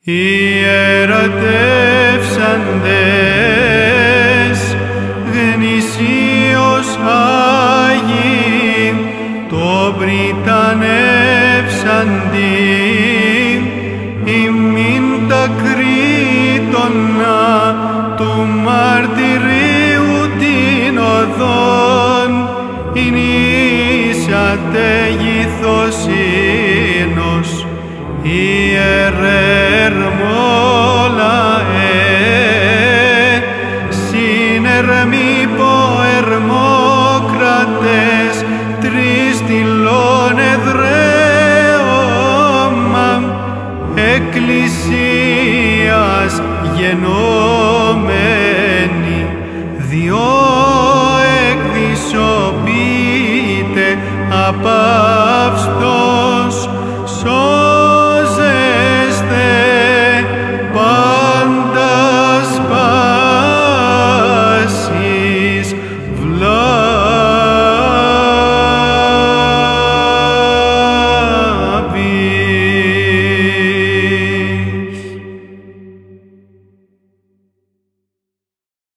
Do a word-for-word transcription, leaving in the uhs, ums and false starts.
Ιερατεύσαντες, γνησίως Άγιοι, το πριτανεύσαντι, ημίν τα κρίτωνα του μαρτυρίου την οδόν, ηνήσατε γηθοσύνος, ιερερμόλαε, συνερμή ποερμόκρατες, τρεις τυλών εδραίωμα, εκκλησίας γενόμενη, διό εκδισωπείται απαύστος,